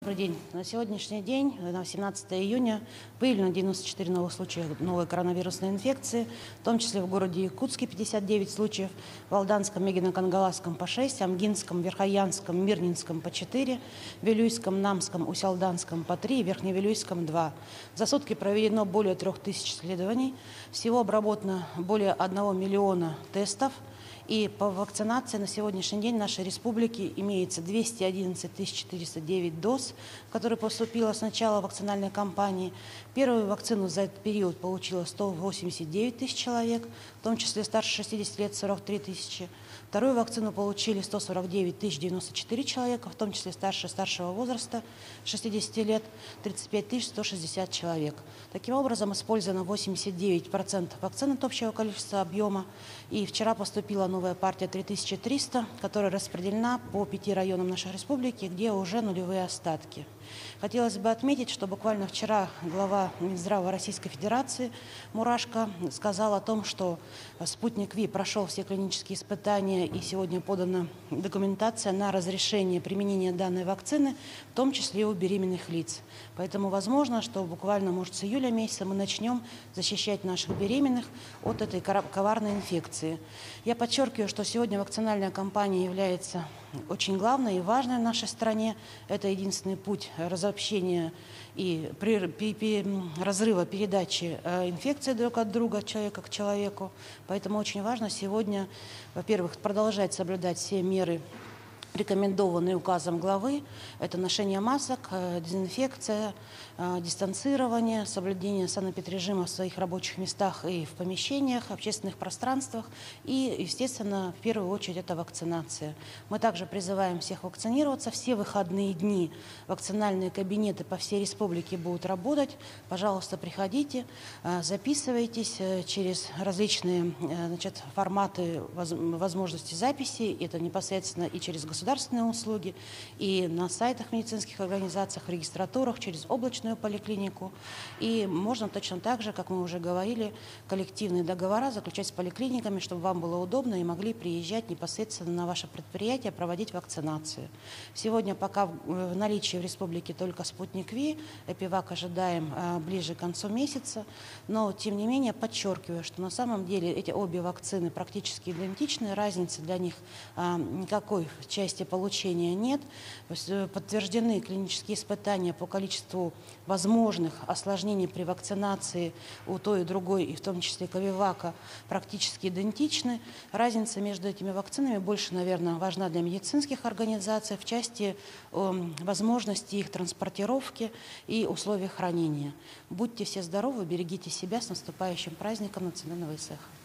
Добрый день. На сегодняшний день, на 17 июня, выявлено 94 новых случая новой коронавирусной инфекции, в том числе в городе Якутске 59 случаев, в Алданском, Мегино-Кангаласском по 6, Амгинском, Верхоянском, Мирнинском по 4, Вилюйском, Намском, Усялданском по 3 и Верхневилюйском 2. За сутки проведено более 3000 исследований, всего обработано более 1 миллиона тестов. И по вакцинации на сегодняшний день в нашей республике имеется 211 409 доз, которые поступило с начала вакцинальной кампании. Первую вакцину за этот период получило 189 тысяч человек, в том числе старше 60 лет 43 тысячи. Вторую вакцину получили 149 094 человека, в том числе старшего возраста 60 лет 35 160 человек. Таким образом, использовано 89% вакцин от общего количества объема. И вчера поступила новая партия 3300, которая распределена по 5 районам нашей республики, где уже нулевые остатки. Хотелось бы отметить, что буквально вчера глава Минздрава Российской Федерации Мурашко сказал о том, что спутник Ви прошел все клинические испытания и сегодня подана документация на разрешение применения данной вакцины, в том числе и у беременных лиц. Поэтому возможно, что буквально, может, с июля месяца мы начнем защищать наших беременных от этой коварной инфекции. Я подчеркиваю, что сегодня вакцинальная кампания является очень главной и важной в нашей стране. Это единственный путь разобщения и разрыва передачи инфекции друг от друга, человека к человеку. Поэтому очень важно сегодня, во-первых, продолжать соблюдать все меры, рекомендованные указом главы. Это ношение масок, дезинфекция, дистанцирование, соблюдение санэпидрежима в своих рабочих местах и в помещениях, общественных пространствах. И, естественно, в первую очередь это вакцинация. Мы также призываем всех вакцинироваться. Все выходные дни вакцинальные кабинеты по всей республике будут работать. Пожалуйста, приходите, записывайтесь через различные форматы возможности записи. Это непосредственно и через государственные услуги, и на сайтах медицинских организаций, в регистратурах, через облачную поликлинику. И можно точно так же, как мы уже говорили, коллективные договора заключать с поликлиниками, чтобы вам было удобно и могли приезжать непосредственно на ваше предприятие, проводить вакцинацию. Сегодня пока в наличии в республике только спутник Ви, Эпивак ожидаем ближе к концу месяца, но тем не менее подчеркиваю, что на самом деле эти обе вакцины практически идентичны, разницы для них никакой в части получения нет. Подтверждены клинические испытания по количеству возможных осложнений при вакцинации у той и другой, и в том числе Ковивака, практически идентичны. Разница между этими вакцинами больше, наверное, важна для медицинских организаций в части возможности их транспортировки и условий хранения. Будьте все здоровы, берегите себя. С наступающим праздником Национального ИСЭХ.